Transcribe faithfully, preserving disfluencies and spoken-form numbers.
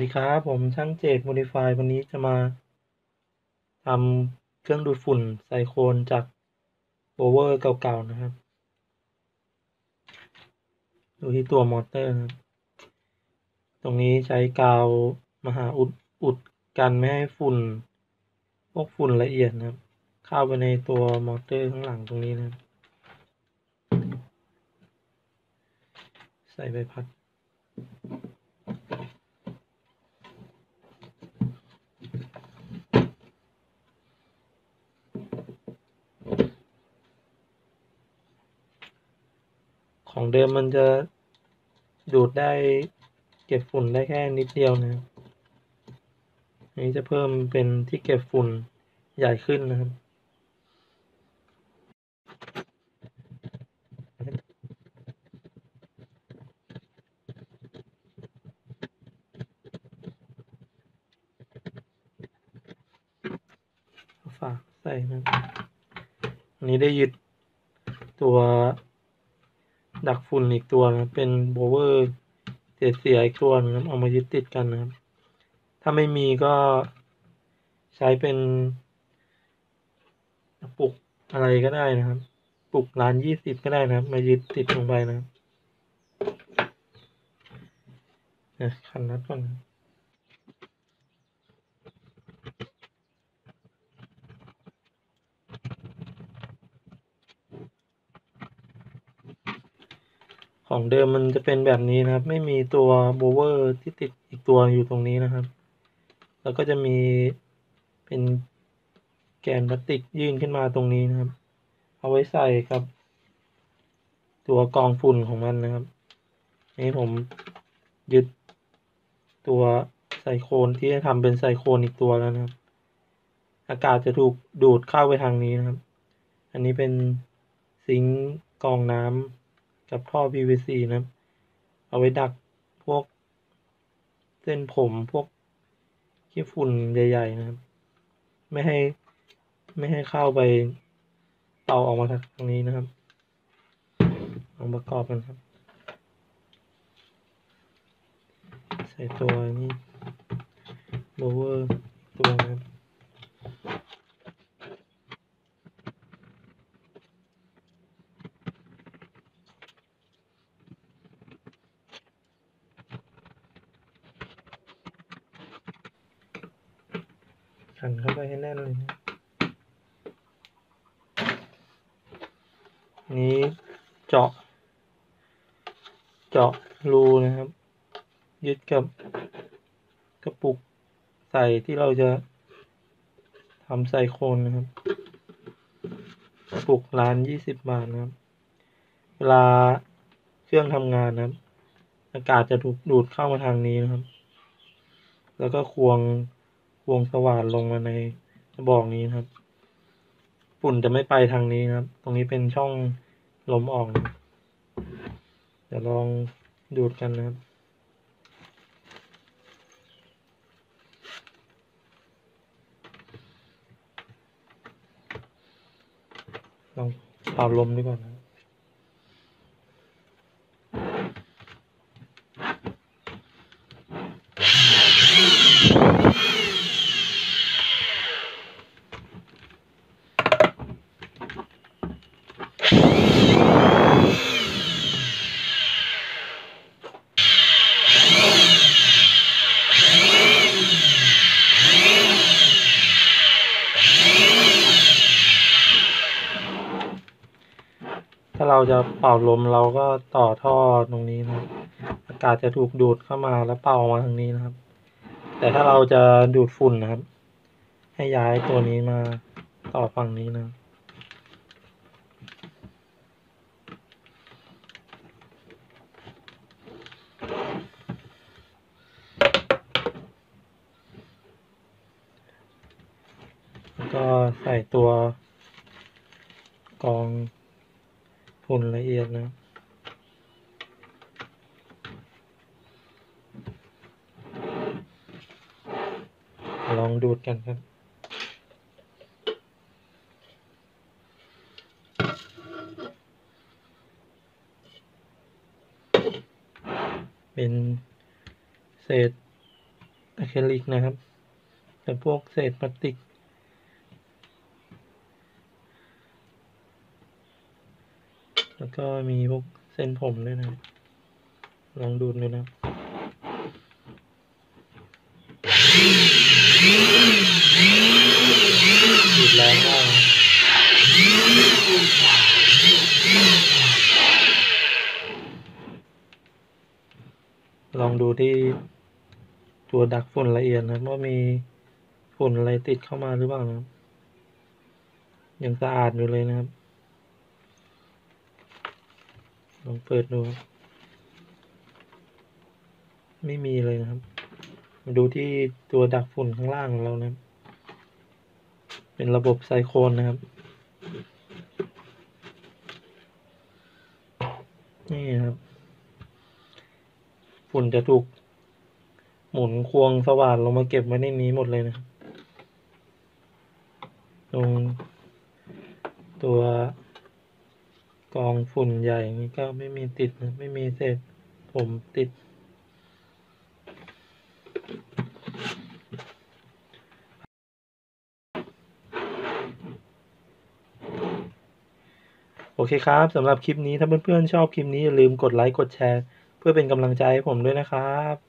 ครับผมช่างเจต Modify วันนี้จะมาทำเครื่องดูดฝุ่นไซโคนจากโบเวอร์เก่าๆนะครับดูที่ตัวมอเตอร์นะครับตรงนี้ใช้กาวมหาอุดอุดกันไม่ให้ฝุ่นพวกฝุ่นละเอียดนะครับเข้าไปในตัวมอเตอร์ข้างหลังตรงนี้นะครับใส่ใบพัดของเดิมมันจะดูดได้เก็บฝุ่นได้แค่นิดเดียวนะครับอันนี้จะเพิ่มเป็นที่เก็บฝุ่นใหญ่ขึ้นนะครับฝากใส่นะครับอันนี้ได้ยึดตัวดักฝุ่นอีกตัวนะเป็นโบเวอร์เสียเสียอีกตัวนะครับเอามายึดติดกันนะครับถ้าไม่มีก็ใช้เป็นปุกอะไรก็ได้นะครับปุกร้านยี่สิบก็ได้นะครับมายึดติดลงไปนะครับนะขันน็อตก่อนนะของเดิมมันจะเป็นแบบนี้นะครับไม่มีตัวโบเวอร์ที่ติดอีกตัวอยู่ตรงนี้นะครับแล้วก็จะมีเป็นแกนพลาสติกยื่นขึ้นมาตรงนี้นะครับเอาไว้ใส่กับตัวกองฝุ่นของมันนะครับนี่ผมยึดตัวไซโคนที่จะทำเป็นไซโคนอีกตัวแล้วนะครับอากาศจะถูกดูดเข้าไปทางนี้นะครับอันนี้เป็นซิงค์กรองน้ำกับท่อ พี วี ซี นะครับเอาไว้ดักพวกเส้นผมพวกขี้ฝุ่นใหญ่ๆนะครับไม่ให้ไม่ให้เข้าไปเป่าออกมาทางนี้นะครับลองประกอบกันครับใส่ตัวนี้โบเวอร์ตัวนะครับขันเข้าไปให้แน่นเลยนะนี้เจาะเจาะรูนะครับยึดกับกระปุกใส่ที่เราจะทำไซโคนนะครับกระปุกร้านยี่สิบบาทนะครับเวลาเครื่องทำงานนะครับอากาศจะถูกดูดเข้ามาทางนี้นะครับแล้วก็ควงควงสว่านลงมาในกระบอกนี้นะครับฝุ่นจะไม่ไปทางนี้นะครับตรงนี้เป็นช่องลมออกนะเดี๋ยวลองดูดกันนะครับลองเป่าลมดีกว่านะถ้าเราจะเป่าลมเราก็ต่อท่อตรงนี้นะครับอากาศจะถูกดูดเข้ามาแล้วเป่ามาทางนี้นะครับแต่ถ้าเราจะดูดฝุ่นนะครับให้ย้ายตัวนี้มาต่อฝั่งนี้นะแล้วก็ใส่ตัวกรองฝุ่นละเอียดนะลองดูดกันครับเป็นเศษอะคริลิกนะครับแต่พวกเศษพลาสติกแล้วก็มีพวกเส้นผมด้วยนะลองดูดูนะดูดแรงมากลองดูที่ตัวดักฝุ่นละเอียดนะว่ามีฝุ่นอะไรติดเข้ามาหรือเปล่านะยังสะอาดอยู่เลยนะครับลองเปิดดูไม่มีเลยนะครับมาดูที่ตัวดักฝุ่นข้างล่างของเรานะเป็นระบบไซโครนนะครับนี่ครับฝุ่นจะถูกหมุนควงสว่านลงมาเก็บไว้ในนี้หมดเลยนะตรงตัวกองฝุ่นใหญ่นี้ก็ไม่มีติดนะไม่มีเศษผมติดโอเคครับสำหรับคลิปนี้ถ้าเพื่อนๆชอบคลิปนี้อย่าลืมกดไลค์กดแชร์เพื่อเป็นกำลังใจให้ผมด้วยนะครับ